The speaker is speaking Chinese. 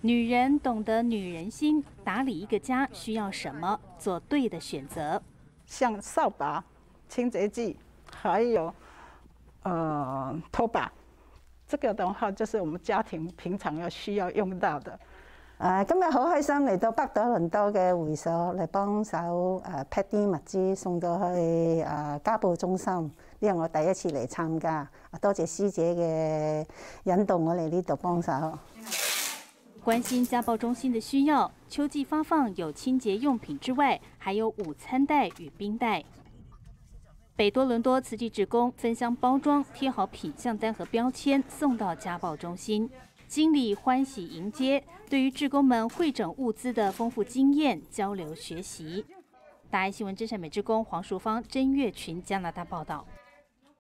女人懂得女人心，打理一个家需要什么，做对的选择。 像扫把、清洁剂，还有拖把，这个的话就是我们家庭平常需要用到的。 今日好開心嚟到北多倫多嘅會所嚟幫手pack 啲物資送到去家暴中心，呢係我第一次嚟參加，多謝師姐嘅引導我嚟呢度幫手。 關心家暴中心的需要，秋季發放有清潔用品之外，還有午餐袋與冰袋。北多倫多慈濟志工分箱包裝，貼好品項單和標籤，送到家暴中心。經理歡喜迎接，對於志工們彙整物資的豐富經驗交流學習。大愛新聞真善美志工黃淑芳、甄月群加拿大報道。